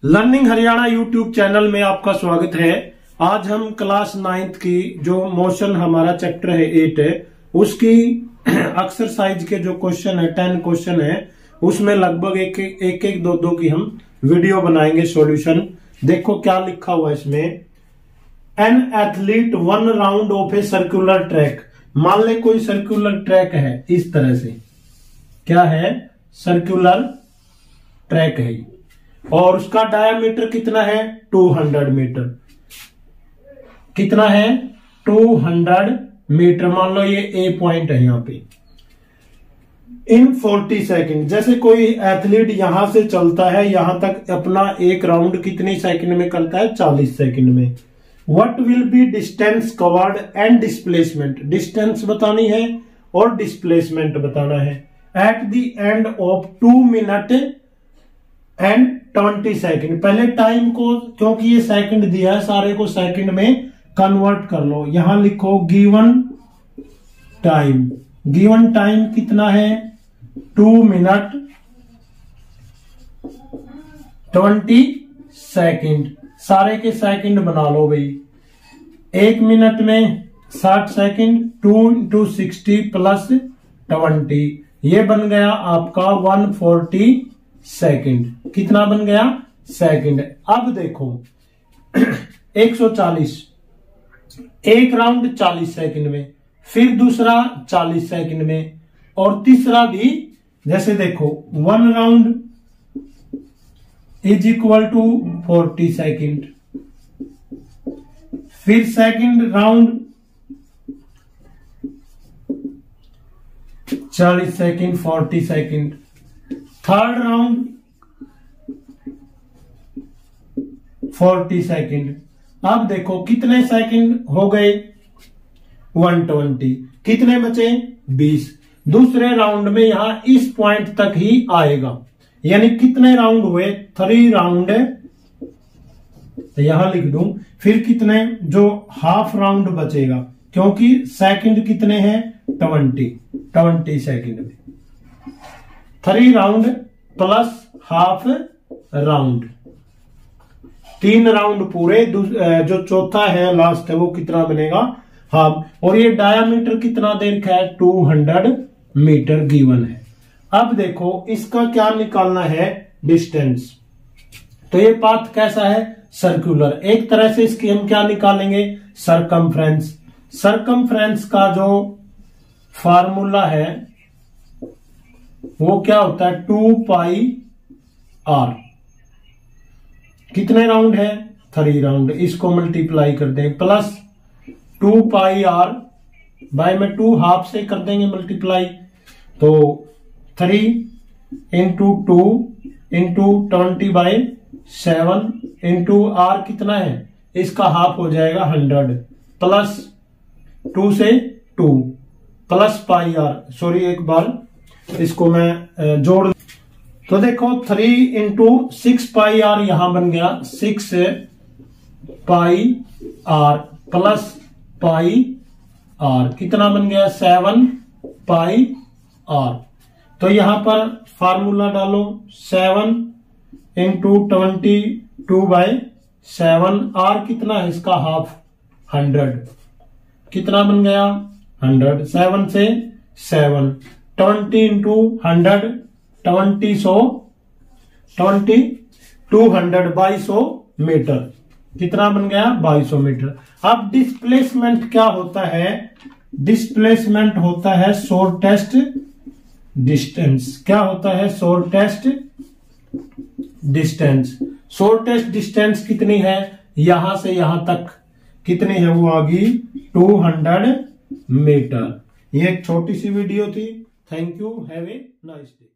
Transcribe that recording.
Learning Haryana YouTube channel में आपका स्वागत है। आज हम क्लास 9th की जो मोशन हमारा चैप्टर है 8 है उसकी एक्सरसाइज के जो क्वेश्चन है 10 क्वेश्चन है उसमें लगभग एक दो की हम वीडियो बनाएंगे सॉल्यूशन। देखो क्या लिखा हुआ है इसमें। An athlete 1 round of a circular track. मान ले कोई सर्कुलर ट्रैक है इस तरह से, क्या है सर्कुलर ट्रैक है और उसका डायामीटर कितना है 200 मीटर। कितना है 200 मीटर। मान लो ये ए पॉइंट है यहां पे। इन 40 सेकंड, जैसे कोई एथलीट यहां से चलता है यहां तक अपना एक राउंड कितनी सेकंड में करता है 40 सेकंड में। What will be distance covered and displacement. Distance बतानी है और डिस्प्लेसमेंट बताना है। At the end of 2 minute and 20 second. पहले टाइम को, क्योंकि ये सेकंड दिया है सारे को सेकंड में कन्वर्ट कर लो। यहां लिखो गिवन टाइम। गिवन टाइम कितना है 2 मिनट 20 सेकंड। सारे के सेकंड बना लो भाई। 1 मिनट में 60 सेकंड, 2 × 60 प्लस 20, ये बन गया आपका 140 सेकंड। कितना बन गया सेकंड। अब देखो 140, एक राउंड 40 सेकंड में, फिर दूसरा 40 सेकंड में और तीसरा भी। जैसे देखो 1 round is equal to 40 second, फिर second round 40 second 40 second, third round 40 second. अब देखो कितने सेकंड हो गए 120, कितने बचे 20। दूसरे राउंड में यहां इस पॉइंट तक ही आएगा, यानी कितने राउंड हुए 3 राउंड, तो यहां लिख दूं। फिर कितने, जो हाफ राउंड बचेगा क्योंकि सेकंड कितने हैं 20 सेकंड में। 3 round plus half round, 3 round पूरे। जो चौथा है लास्ट है वो कितना बनेगा हाफ। और ये डायामीटर कितना दे रखा है 200 मीटर गिवन है। अब देखो इसका क्या निकालना है डिस्टेंस। तो ये पाथ कैसा है सर्कुलर। एक तरह से इसकी हम क्या निकालेंगे सरकमफ्रेंस। सरकमफ्रेंस का जो फार्मूला है वो क्या होता है 2 पाई आर। कितने राउंड है 3 राउंड, इसको मल्टीप्लाई कर दें प्लस 2 पाई आर बाय में 2 हाफ से कर देंगे मल्टीप्लाई। तो 3 × 2 × 20/7 इंटू आर कितना है इसका हाफ हो जाएगा 100 प्लस 2 से 2 प्लस पाई आर। सॉरी एक बार इसको मैं जोड़। तो देखो 3 × 6 पाई आर यहां बन गया 6 pi r plus pi r कितना बन गया 7 पाई आर। तो यहां पर फार्मूला डालो 7 × 22/7। आर कितना है इसका हाफ 100, कितना बन गया 100। 7 से 7, 20 × 100 2200 मीटर, कितना बन गया 2200 मीटर। अब डिस्प्लेसमेंट क्या होता है। डिस्प्लेसमेंट होता है शॉर्टेस्ट डिस्टेंस। क्या होता है शॉर्टेस्ट डिस्टेंस। शॉर्टेस्ट डिस्टेंस कितनी है यहां से यहां तक, कितनी है वो आ गई 200 मीटर। ये एक छोटी सी वीडियो थी। Thank you, have a nice day.